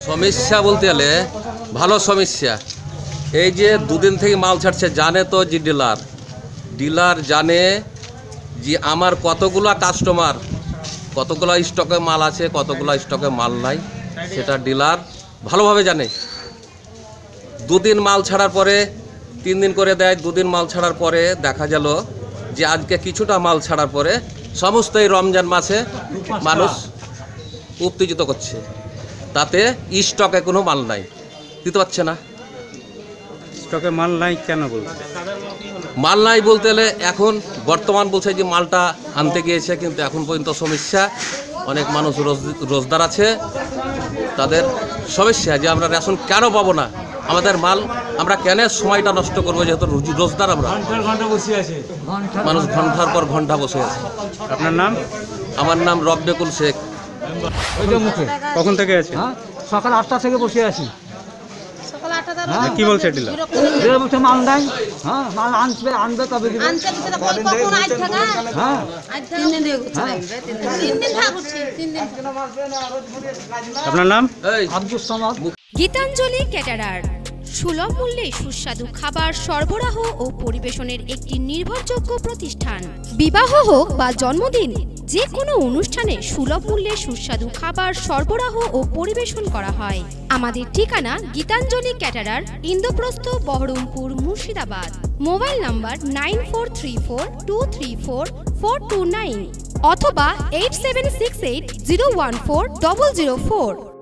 সমস্যা বলতে গেলে ভালো সমস্যা। এই যে দুদিন থেকে মাল ছাড়ছে, জানে তো যে ডিলার জানে যে আমার কতগুলা কাস্টমার, কতগুলা স্টকে মাল আছে, কতগুলা স্টকে মাল নাই, সেটা ডিলার ভালোভাবে জানে। দুদিন মাল ছাড়ার পরে 3 দিন করে দেয়, 2 দিন মাল ছাড়ার পরে দেখা গেল যে আজকে কিছুটা মাল ছাড়ার পরে সমস্ত এই রমজান মাসে মানুষ উত্তেজিত করছে, তাতে স্টকে কোনো মাল নাই, দিতে পারছে না। স্টকে মাল নাই কেন বলছে? মাল নাই বলতে গেলে এখন বর্তমান বলছে যে মালটা আনতে গিয়েছে, কিন্তু এখন পর্যন্ত সমস্যা। অনেক মানুষ রোজদার আছে, তাদের সমস্যা যে আমরা রেশন কেন পাবো না, আমাদের মাল আমরা কেন সময়টা নষ্ট করবো, যেহেতু রোজদার আমরা। মানুষ ঘন্টার পর ঘন্টা বসে আছে। আপনার নাম? আমার নাম রব্বেকুল শেখ। কখন থেকে আছে? সকাল 8টা থেকে বসে আছি। কি বলছে ডিলার? বলছে মাল নাই। হ্যাঁ, মাল আনবে তবে দিবে। হ্যাঁ, আপনার নাম? আব্দুল সামাদ। গীতাঞ্জলি ক্যাটারার সুলভ মূল্যে সুস্বাদু খাবার সরবরাহ ও পরিবেশনের একটি নির্ভরযোগ্য প্রতিষ্ঠান। বিবাহ হোক বা জন্মদিন, যে কোনো অনুষ্ঠানে সুলভ মূল্যে সুস্বাদু খাবার সরবরাহ ও পরিবেশন করা হয়। আমাদের ঠিকানা Gitanjali caterer, Indraprastha, Baharampur, Murshidabad. Mobile number 9434234429 অথবা 8768014004।